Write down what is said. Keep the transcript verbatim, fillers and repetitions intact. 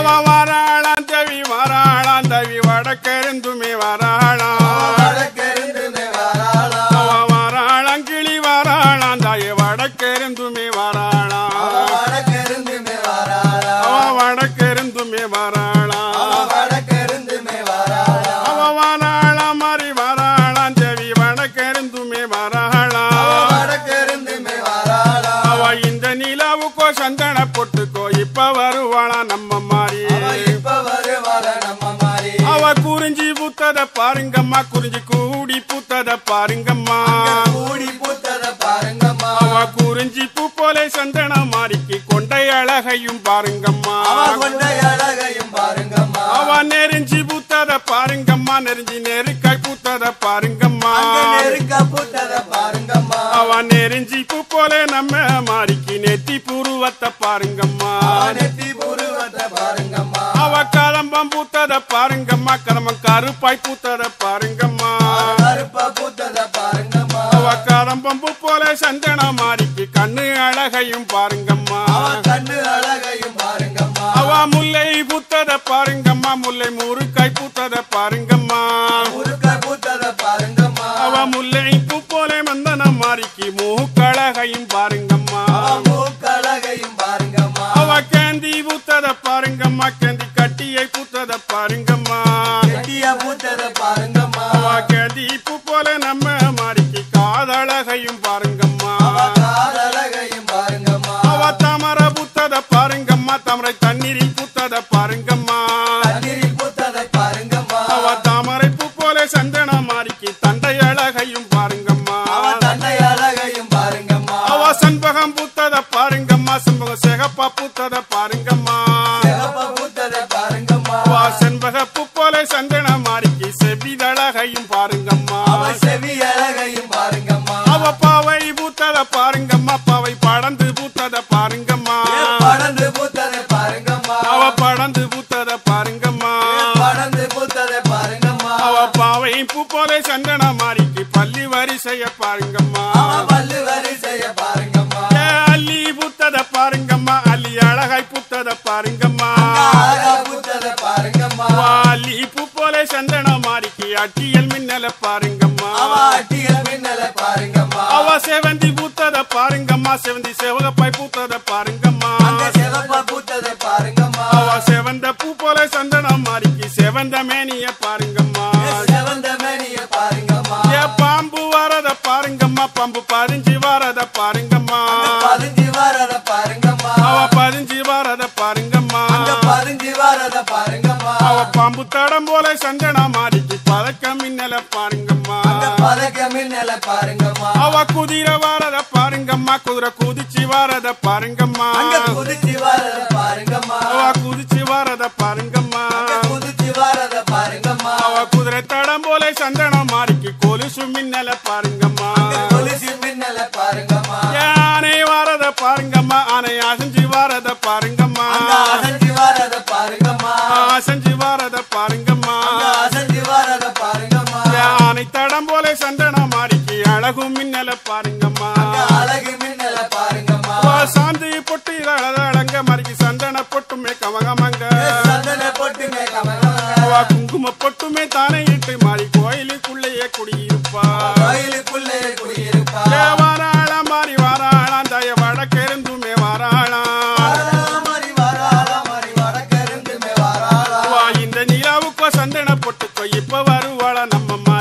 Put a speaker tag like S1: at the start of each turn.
S1: வாராளாம் தேவி வாராளாம் தேவி வடக்கருந்துமே வாராளாம் வாராளாம் கிளி வாராளாம் தாயே வடக்கருந்துமே வாராளாம் வடக்கருந்துமே வாராளாம் அவ வாராளாம் மாறி வாராளாம் தேவி வடக்கருந்துமே வாராளாம் அவ இந்த நிலாவுக்கோ சந்தன பொட்டுக்கோ இப்ப வருவாளா நம்ம மாறி அவ குறிஞ்சி பூத்தத பாருங்கம்மா குறிஞ்சி கூடி பூத்தத பாருங்கம்மா அவ குறிஞ்சி பூ போல சந்தன மாறிக்கு கொண்டை அழகையும் பாருங்கம்மா அவ நெருஞ்சி பூத்தத பாருங்கம்மா நெருஞ்சி நெருக்காய் பூத்தத பாருங்கம்மா அவ நெருஞ்சி பூ போல நம்ம மாறிக்கு நெத்தி புருவத்தை பாருங்கம்மா அவ கலம்பம் பூத்தத பாருங்கம்மா கலம்பம் கருப்பாய் பூத்தத பாருங்கம்மா அவ கலம்பம் பூ போல சந்தன மாறிக்கு கண்ணு அழகையும் பாருங்கம்மா அவ முல்லை பூத்தத பாருங்கம்மா முல்லை முருக்காய் பூத்தத பாருங்கம்மா அவ முல்லை பூ போல மந்தன மாறிக்கு மூக்கழகையும் பாருங்கம்மா அவ கேந்தி பூத்தத பாருங்கம்மா கேந்தி கட்டியை பூத்தத பாருங்கம்மா அவ கேந்தி பூ போல நம்ம மாறிக்கு காதழகையும் பாருங்கம்மா அவ தாமர பூத்தத பாருங்கம்மா தாமரை தண்ணீரில் பூத்தத பாருங்கம்மா அவ தாமரை பூ போல சந்தன மாறிக்கு தண்டை அழகையும் பாருங்கம்மா அவ சண்பகம் பூத்தத பாருங்கம்மா சண்பகம் சிகப்பா பூத்தத பாருங்கம்மா அவ செண்பக பூ போல சந்தன மாறிக்கு செவிதழகையும் பாருங்கம்மா அவ பாவை பூத்தத பாருங்கம்மா பாவை படந்து பூத்தத பாருங்கம்மா அவ படந்து பூத்தத பாருங்கம்மா அவ பாவை பூ போல சந்தன மாறிக்கு பள்ளி வரிசைய பாருங்கம்மா அள்ளி பூத்தத பாருங்கம்மா அள்ளி அழகாய் பூத்தத பாருங்கம்மா அள்ளி பூ போல சந்தன மாறிக்கு அட்டியல் மின்னல பாருங்கம்மா அவ செவந்தி பூத்தத பாருங்கம்மா செவந்தி செவகப்பாய் பூத்தத பாருங்கம்மா அவ செவந்த பூ போல சந்தன மாறிக்கு செவந்த மேனிய பாருங்கம்மா ஏ பாம்பு வரத பாருங்கம்மா பாம்பு பதிஞ்சு வரத பாருங்கம்மா அவ பதிஞ்சு வரத பாருங்கம்மா அவ பாம்பு தடம் போல சந்தன மாறிக்கு பதக்க மின்னல பாருங்கம்மா அவ குதிரை வரத பாருங்கம்மா குதிரை குதிச்சு வரத பாருங்கம்மா அவ குதிச்சு வரத பாருங்கம்மா அவ குதிரை தடம் போல சந்தன மாறிக்கு கொலுசு மின்னல பாருங்கம்மா யானை வரத பாருங்கம்மா ஆனை அசஞ்சி வரத பாருங்கம்மா அசஞ்சி வரத பாருங்கம்மா யானை தடம் போல சந்தன மாறிக்கு அழகு மின்னல பாருங்கம்மா சாந்தி பொட்டு அழக மாறிக்கு சந்தன பொட்டுமே கமகமங்க குங்கும பொட்டுமே தானே இட்டு மாறி கோயிலுக்குள்ளேயே குடியிருப்பா வாராளாம் மாறி வாராளாம் தய வடக்கருந்துமே வாராளாம் இந்த நிலாவுக்கோ சந்தன பொட்டுக்கோ இப்ப வருவாளா நம்ம